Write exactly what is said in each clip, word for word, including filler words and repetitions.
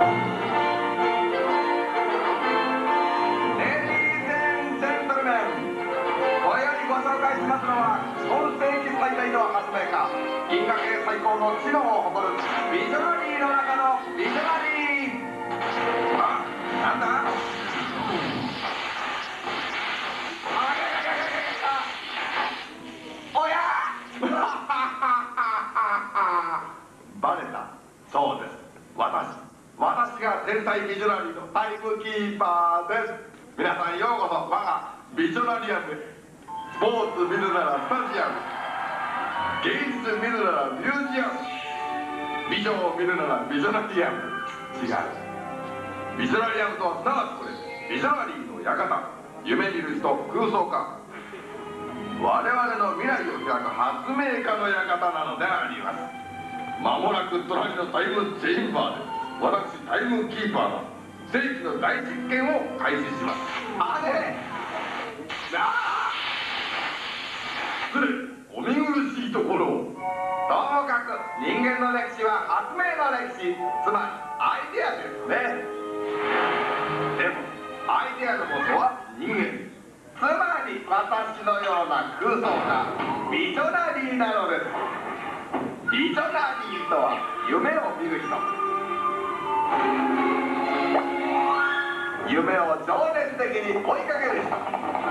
銀河系最高の知能を誇るビジョナリーの中のビジョナリー。あ、なんだ。おやバレた。そうです、私私が天才ビジョナリーのタイムキーパーです。皆さんようこそ我がビジョナリアムへ。スポーツ見るならスタジアム、芸術見るならミュージアム、ビジョンを見るならビジョナリアム。違う。ビジョナリアムとはすなわちこれ、ビジョナリーの館。夢見る人、空想家、我々の未来を開く発明家の館なのであります。間もなく隣のタイムチェンバーで私タイムキーパーが世紀の大実験を開始します。あれあ失礼、お見苦しいところを。ともかく人間の歴史は発明の歴史、つまりアイデアですね。でもアイデアの元は人間、つまり私のような空想家、ビジョナリーなのです。ビジョナリーとは夢を見る人、夢を情熱的に追いかける人。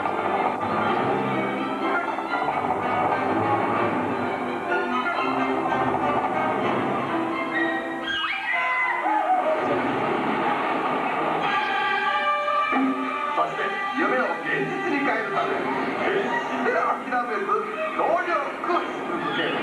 夢を現実に変えるため決して諦めず努力し続ける。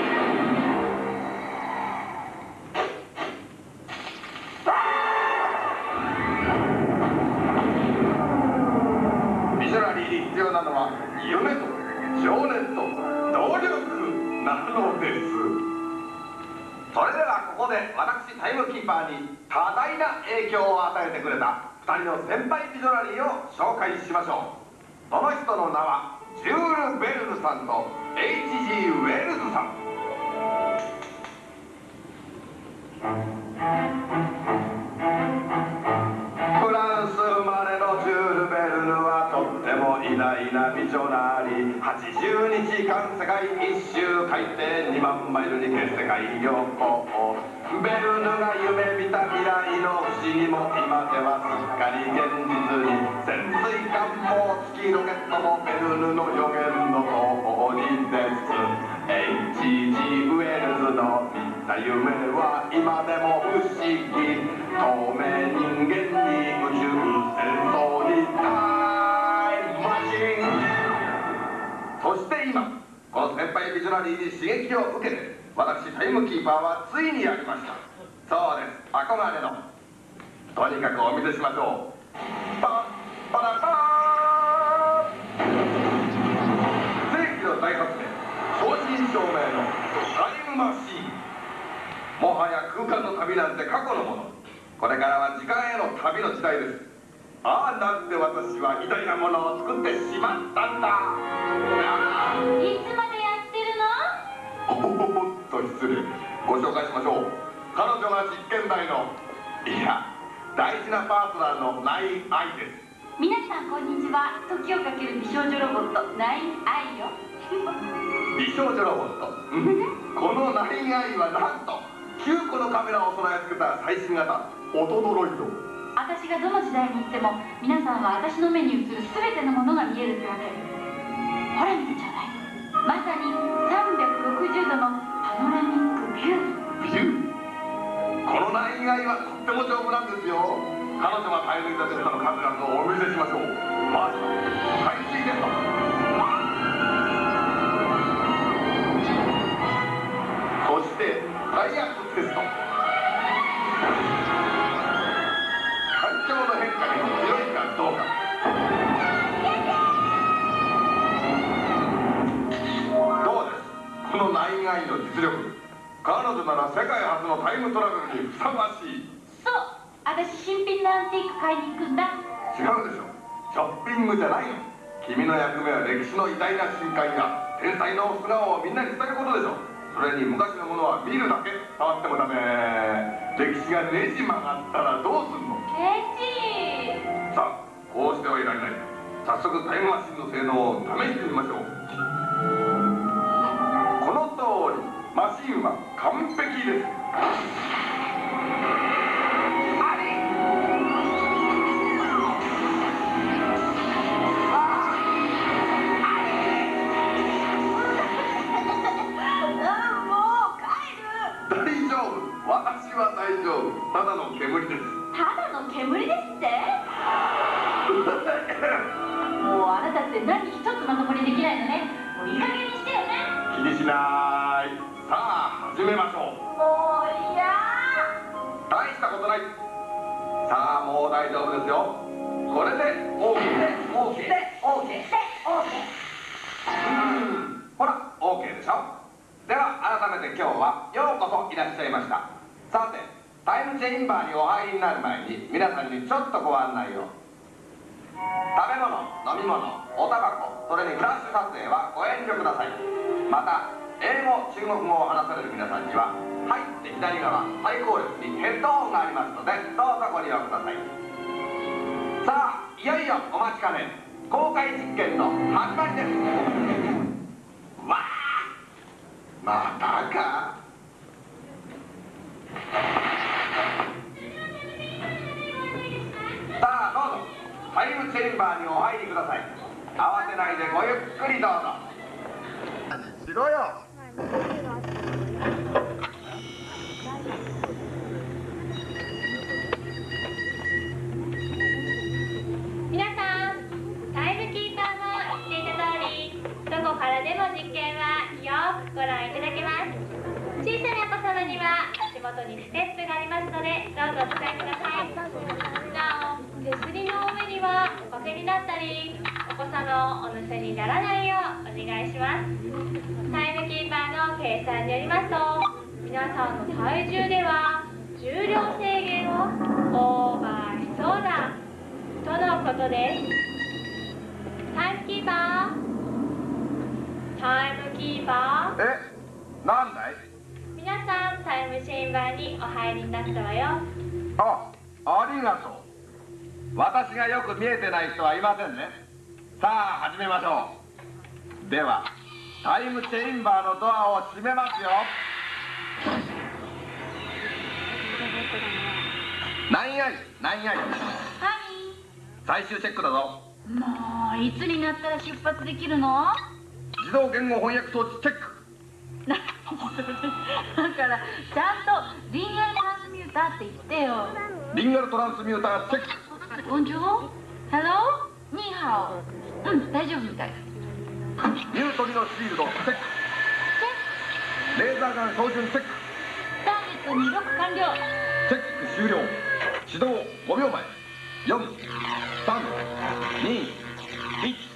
ビジョナリーに必要なのは夢と情熱と努力なのです。それではここで私タイムキーパーに多大な影響を与えてくれたふたりの先輩ビジョナリーを紹介しましょう。その人の名はジュール・ベルヌさんと エイチジー ウェルズさん。フランス生まれのジュール・ベルヌはとっても偉大なビジョナリー。はちじゅうにちかん世界一周海底にまんマイルにて世界旅行。ベルヌが夢見た未来の不思議も今ではすっかり現実に。潜水艦も月ロケットもベルヌの予言の通りです。 エイチジー ウェルズの見た夢は今でも不思議。透明人間に宇宙戦争にタイムマシン。そして今この先輩ビジョナリーに刺激を受けて私タイムキーパーはついにやりました。そうです、憧れの。とにかくお見せしましょう。パッパラパーン。世紀の大発明、正真正銘のタイムマシーン。もはや空間の旅なんて過去のもの。これからは時間への旅の時代です。ああ、なんで私は偉大なものを作ってしまったんだ。 いつまでやってるの？ おおっと失礼。ご紹介しましょう。彼女が実験台の、いや大事なパートナーのナインアイです。 皆さんこんにちは。時をかける美少女ロボットナインアイよ。 美少女ロボットこのナインアイはなんときゅうこのカメラを備え付けた最新型オトドロイド。 私がどの時代に行っても皆さんは私の目に映る全てのものが見えるってわけ。ほら見てちょうだい。まさにさんびゃくろくじゅうどのパノラミックビュー。 ビュー。このナインアイはとっても丈夫なんですよ。彼女が耐え抜いたテストの数々をお見せしましょう。まずは海水テスト。そして体圧テスト。環境の変化に強いかどうか。どうです、このナインアイの実力。彼女なら世界初のタイムトラベルにふさわしい。 そう、私新品のアンティーク買いに行くんだ。 違うでしょ、ショッピングじゃないの。君の役目は歴史の偉大な瞬間や天才の素顔をみんなに伝えることでしょ。 それに昔のものは見るだけ、触ってもダメ。歴史がねじ曲がったらどうすんの？ ケチ。 さあ、こうしてはいられない。早速タイムマシンの性能を試してみましょう。この通り、マシンは完璧です。私は大丈夫。ただの煙です。 ただの煙ですってもうあなたって何一つまともにできないのね。もういい加減にしてよね。 気にしない。さあ始めましょう。 もういや大したことない。さあもう大丈夫ですよ。これで OK で OK で OK で OK。 うんほら OK でしょ。では改めて今日はようこそいらっしゃいました。さてタイムチェインバーにお入りになる前に皆さんにちょっとご案内を。食べ物、飲み物、おタバコ、それにフラッシュ撮影はご遠慮ください。また英語、中国語を話される皆さんには入って左側最高列にヘッドホンがありますのでどうぞご利用ください。さあいよいよお待ちかね公開実験の始まりです。わあまたか。さあどうぞタイムチェンバーにお入りください。慌てないでごゆっくりどうぞ。しろよ。 皆さん、タイムキーパーの言っていた通り、どこからでも実験はよくご覧いただけます。小さなお子様には足元にステップがありますのでどうぞお使いください。なお、手すりの上にはおかけになったりお子様をお乗せにならないようお願いします。タイムキーパーの計算によりますと皆さんの体重では重量制限をオーバーしそうだとのことです。タイムキーパータイムキーパーえ、なんだい？ 皆さんタイムチェインバーにお入りになったわよ。 あ、ありがとう。私がよく見えてない人はいませんね。さあ始めましょう。ではタイムチェインバーのドアを閉めますよ。なんやいなんやい。 はい。 最終チェックだぞ。 もういつになったら出発できるの？ 自動言語翻訳装置チェック。 だからちゃんとリンガルトランスミューターって言ってよ。 リンガルトランスミューターチェック。 ボンジュール、ヘロー、ニーハオ。うん、大丈夫みたい。 ニュートリノシールドチェック。レーザーガン標準チェック。 ターゲットにロック完了。 チェック終了。始動ごびょうまえ。よん、さん、に、いち。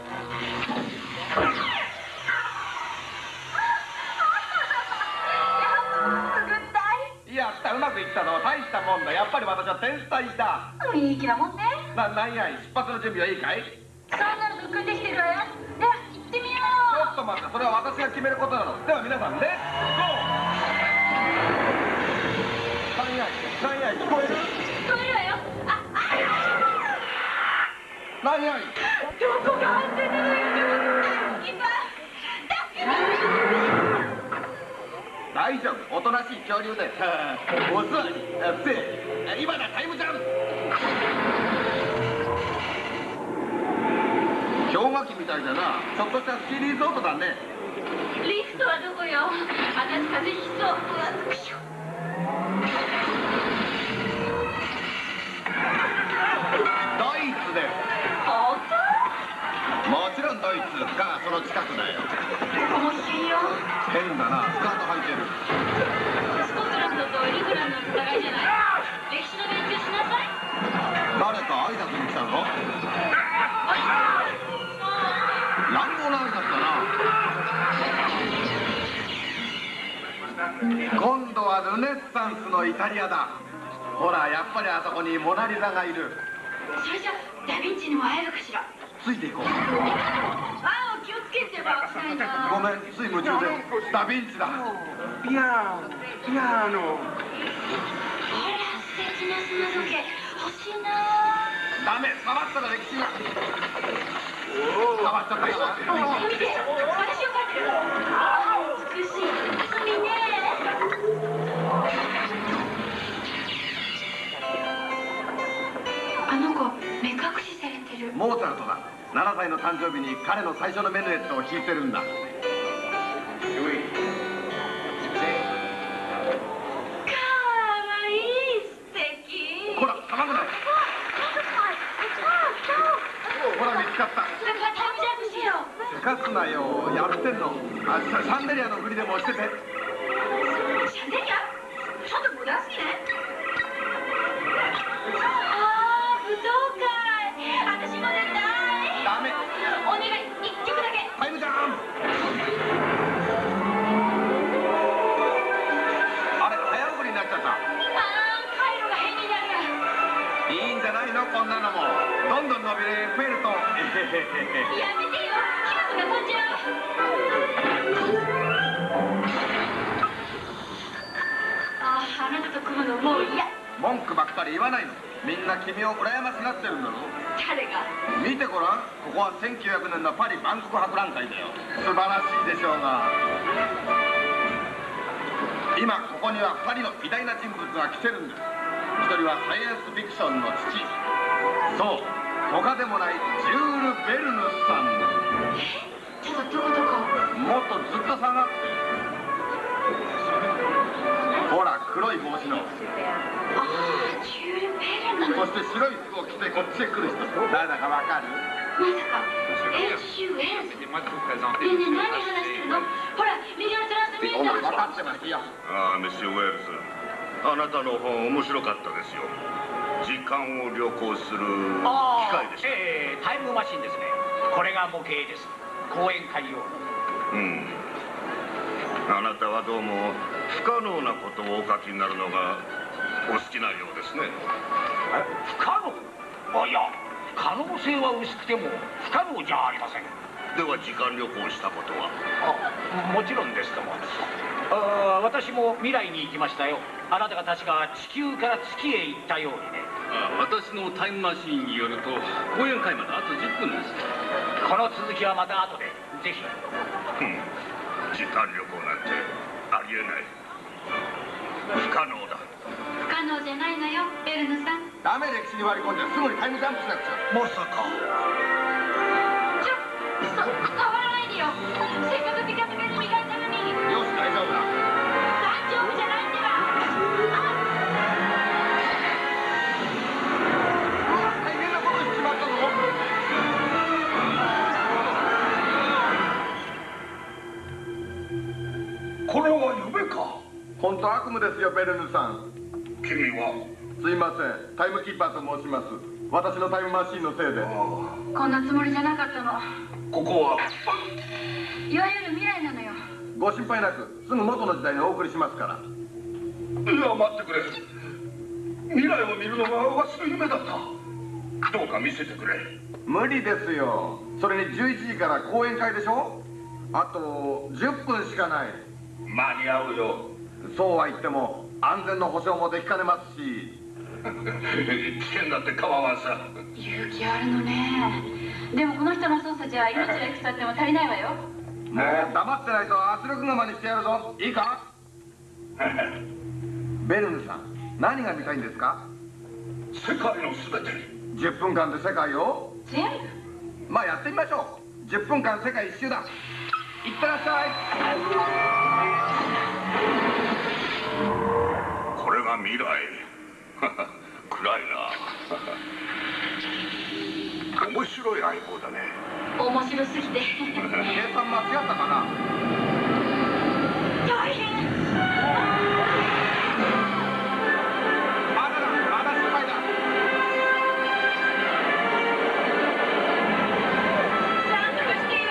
やった、うまくいったぞ。大したもんだ。やっぱり私は天才だ。 いい気なもんね。 な、なんやい、出発の準備はいいかい？ そうなると訓練してるわよ。では行ってみよう。 ちょっと待って、それは私が決めることなの。では皆さん、レッツゴー。なんやい、なんやい、聞こえる？ 聞こえるわよ。あ、あなんやい。 どこが安全なのよ。キーパー、助けて。 大丈夫、おとなしい恐竜で。お座り、せ今だ、タイムジャンプ。氷河期みたいだな。ちょっとしたスキーリゾートだね。 リフトはどこよ。私風邪ひきそう。うわっくしょ。 ドイツです。 本当？ もちろんドイツか、その近くだよ。 面白いよ。 変だな、スカート履いてる。 スコットランドとイングランドの戦いじゃない。歴史の勉強しなさい。 誰か挨拶に来たの？乱暴な挨拶だな。今度はルネッサンスのイタリアだ。ほら、やっぱりあそこにモナリザがいる。 それじゃダヴィンチにも会えるかしら。 つついていこう。 ああ、気をつけてば。 ごめん、つい夢中で。ダヴィンチだ。 ピアノ、ピアノ。 あら、素敵な砂時計。欲しいな。 ダメ、触ったら歴史が。触っちゃったよ。 見て、私を描いてる。ああ、美しい。君ね。あの子、目隠しされてる。 モーツァルトだ。ななさいの誕生日に彼の最初のメヌエットを弾いてるんだ。 かわいい、素敵。 ほら、卵だよ。ほら、見つかった。 タイムジャンプしよう。 せかすなよ。やってんの。あ、シャンデリアの振りでもしてて。 シャンデリア？ちょっと無駄すぎね。ああ、舞踏会。私も出たい。 ダメ。 お願い、一曲だけ。 タイムジャンプ。あれ、早送りになっちゃった。 ああ、回路が変になる。 いいんじゃないの、こんなのも。どんどん伸びる増えると。 やめてよ。気分が飛んじゃう。ああ、あなたと組むのもう嫌。 文句ばっかり言わないの。みんな君を羨ましがってるんだろ。 誰が？ 見てごらん。ここはせんきゅうひゃくねんのパリ万国博覧会だよ。素晴らしいでしょうが。今ここにはふたりの偉大な人物が来てるんです。ひとりはサイエンスフィクションの父。そう、他でもないジュール・ベルヌスさん。 え？ちょっとどこどこ？ もっとずっと下がって。ほら、黒い帽子の。 ああ、ジュール・ベルヌ。 そして白い服を着てこっちへ来る人。誰だかわかる？ まさかエッシュ・ウェルズ。ねえねえ、何話してるの？ほら、ビデオトランスミッター。 分かってますよ。 ああ、メシュ・ウェルズ、あなたの本面白かったですよ。時間を旅行する機械でした。 ええー、タイムマシンですね。これが模型です。講演会用の。 うん。あなたはどうも不可能なことをお書きになるのがお好きなようですね。 え、不可能？あ、いや、可能性は薄くても不可能じゃありません。 では時間旅行したことは？ あ、もちろんですとも。あ、私も未来に行きましたよ。あなたが確か地球から月へ行ったようにね。 あ、私のタイムマシーンによると講演会まであとじゅっぷんです。 この続きはまた後でぜひ。 うん、時間旅行なんてありえない。不可能だ。 不可能じゃないのよ、ベルヌさん。 ダメ、歴史に割り込んじゃすぐにタイムジャンプしなくちゃ。 まさか。 ちょ、そ、触らないでよ。せっかくピカピカに磨いたのに。 よし、大丈夫だ。 大丈夫じゃないんでは。 大変なことにしちまったぞ。 これは夢か。 本当悪夢ですよ、ベルヌさん。 君は？ すいません、タイムキーパーと申します。私のタイムマシーンのせいで。 こんなつもりじゃなかったの。 ここは？ いわゆる未来なのよ。 ご心配なく、すぐ元の時代にお送りしますから。 いや、待ってくれ。未来を見るのがわしの夢だった。どうか見せてくれ。 無理ですよ。それにじゅういちじから講演会でしょ。あとじゅっぷんしかない。 間に合うよ。 そうは言っても安全の保証もできかねますし。 危険だって構わんさ。 勇気あるのね。でもこの人の操作じゃ命がいくつあっても足りないわよ。 もう黙ってないと圧力釜にしてやるぞ。いいか？ベルヌさん、何が見たいんですか？ 世界のすべて。 じゅっぷんかんで世界を？ 全部？ まあやってみましょう。じゅっぷんかん世界一周だ。いってらっしゃい。 これが未来。暗いな。面白い相棒だね。 面白すぎて。 計算間違ったかな？ 大変。 まだだ、まだ失敗だ。 なんとかしてよ。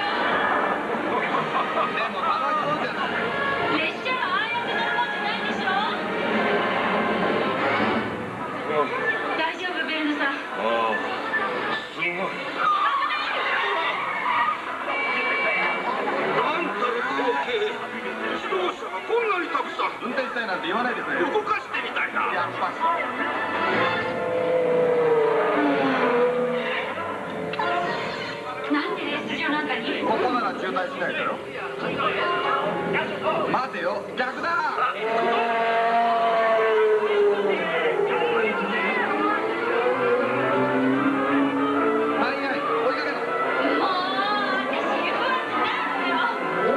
でも楽しそうじゃない。 列車はああやって乗るもんじゃないでしょ。大丈夫、ベルヌさん。 ああ、すごい。 かくさ。 運転したいなんて言わないでくれ。 動かしてみたいな。 やっぱし。 なんでレース場なんかに？ ここなら渋滞しないだろ。待てよ、逆だ。何々、追いかけろ。 もう私言うわけないのよ。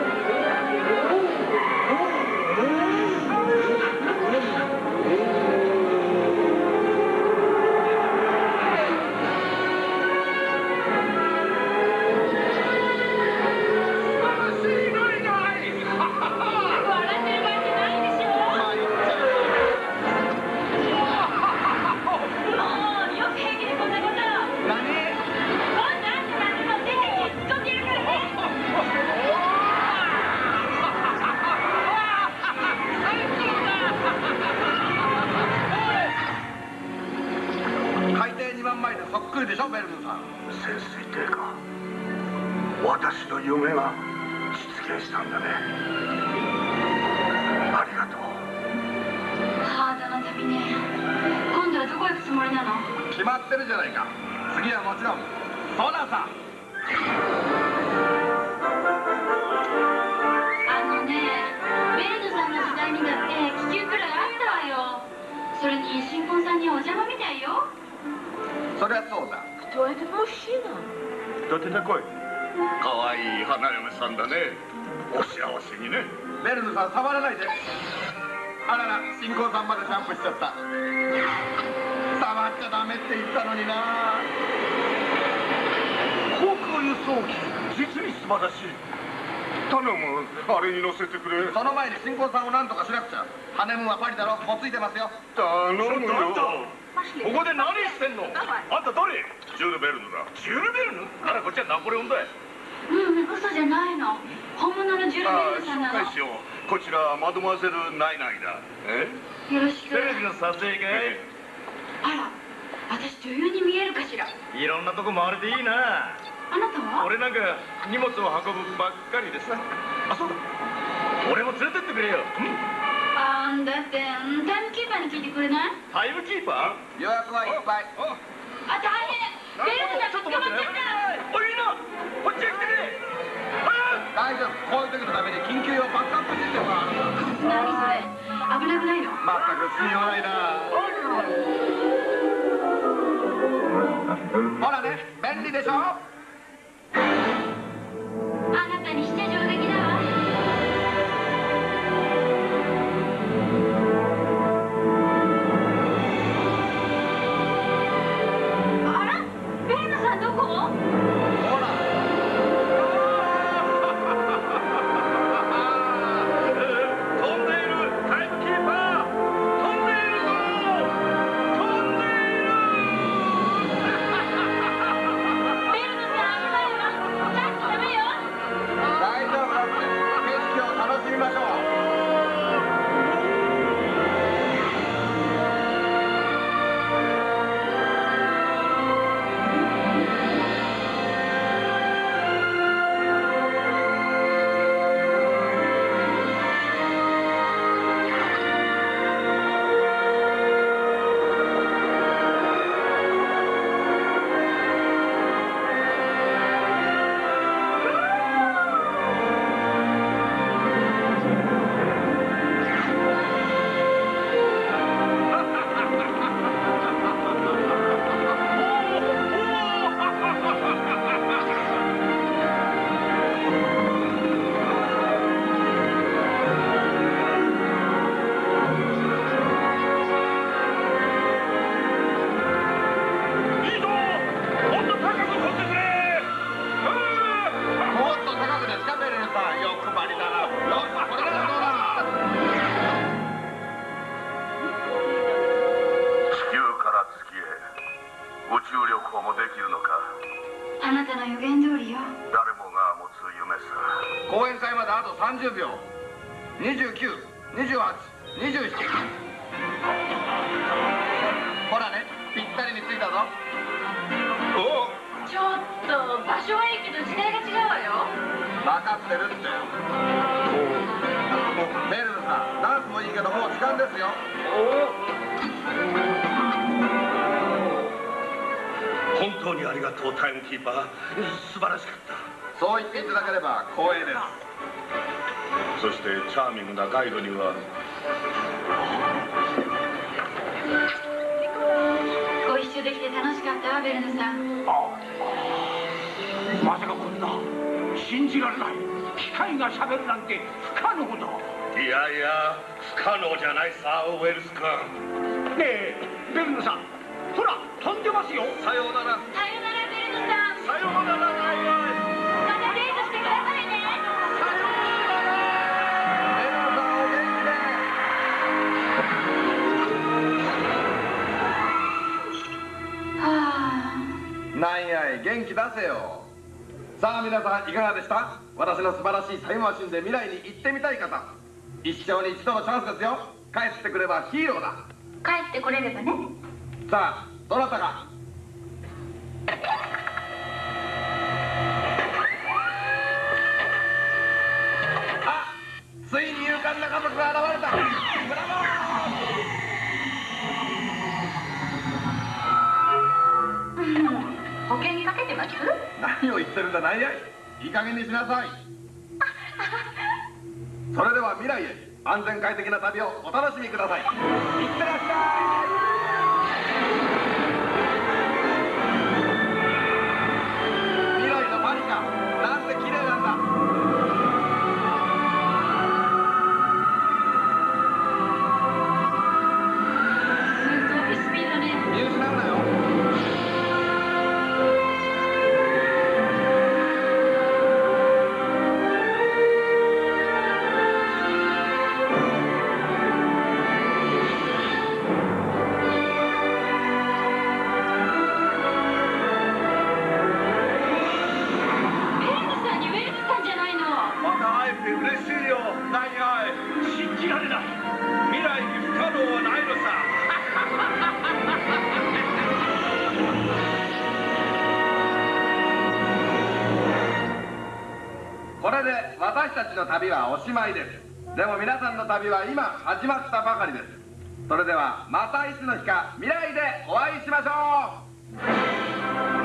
海底にまんマイルそっくりでしょ、ベルヌさん。 潜水艇か。私の夢が実現したんだね。ありがとう。 ハードな旅ね。今度はどこ行くつもりなの？ 決まってるじゃないか。次はもちろんソナさ。 あのね、ベルヌさんの時代にだって気球くらいあったわよ。それに新婚さんにはお邪魔みたいよ。 そりゃそうだ。 どててこい。かわいい花嫁さんだね。お幸せにね。 ベルヌさん触らないで。あらら、新婚さんまでジャンプしちゃった。触っちゃダメって言ったのにな。 航空輸送機、実に素晴らしい。頼む、あれに乗せてくれ。 その前に新婚さんを何とかしなくちゃ。ハネムーンはパリだろ。もうついてますよ。 頼むよ。 ここで何してんの？あんた誰？ ジュール・ベルヌだ。 ジュール・ベルヌ？ならこっちはナポレオンだよ。 うん、嘘じゃないの。本物のジュール・ベルヌさんなの。 紹介しよう。こちらマドモアゼル・ナイナイだ。え？ よろしく。 テレビの撮影かい？ あら、私女優に見えるかしら。 いろんなとこ回れていいな。 あなたは？ 俺なんか荷物を運ぶばっかりでさ。あ、そうだ。俺も連れてってくれよ。 あんだって、うんタイムキーパーに聞いてくれない？ タイムキーパー？ 予約はいっぱい。 あ、大変。ベルヌさん捕まっちゃった。 おい、みんなこっちへ来てくれ。 大丈夫。こういう時のために緊急用バックアップシステムがある。 何それ？危なくないの？ まったく信用ないな。ほらね、便利でしょ。 あなたにして上出来だわ。あら？ベルヌさんどこ？ ほら。 飛んでいるタイムキーパー。飛んでいるぞ。飛んでいる。 ベルヌさん危ないわ。チャンスダメよ。 大丈夫だって。景色を楽しみましょう。 あなたの予言通りよ。 誰もが持つ夢さ。 講演会まであとさんじゅうびょう。にじゅうきゅう、にじゅうはち、にじゅうなな。ほらね、ぴったりについたぞ。 おちょっと場所はいいけど時代が違うわよ。 分かってるって。ベルヌさん、何けどもう時間ですよ。 本当にありがとう、タイムキーパー。素晴らしかった。 そう言っていただければ光栄です。 そしてチャーミングなガイドにはご一緒できて楽しかったわ、ベルヌさん。 ああ、まさかこんな信じられない。機械がしゃべるなんて不可能だ。 いやいや不可能じゃないさ、ウェルス君。 ねえベルヌさん、ほら飛んでますよ。 さようなら。 さよなら、ベルヌさん。 さようなら。ライアイ。 またデートしてくださいね。 ベルヌさんお元気で。 はあ。 なんやい、元気出せよ。さあ皆さんいかがでした？私の素晴らしいタイムマシンで未来に行ってみたい方、一生に一度のチャンスですよ。帰ってくればヒーローだ。 帰ってこれればね。 さあどなたが。あ、ついに勇敢な家族が現れた。ブラボー。 うん、保険にかけてます？ 何を言ってるんだ、なんやい。いい加減にしなさい。それでは未来へ安全快適な旅をお楽しみください。いってらっしゃい。未来のパリか、なんて綺麗なんだ。 すごいスピードね。 見失うなよ。 ベルヌさんにウェルズさんじゃないの。 また会えて嬉しいよ、ライアイ。 信じられない。 未来に不可能はないのさ。 これで私たちの旅はおしまいです。でも皆さんの旅は今始まったばかりです。それではまたいつの日か未来でお会いしましょう。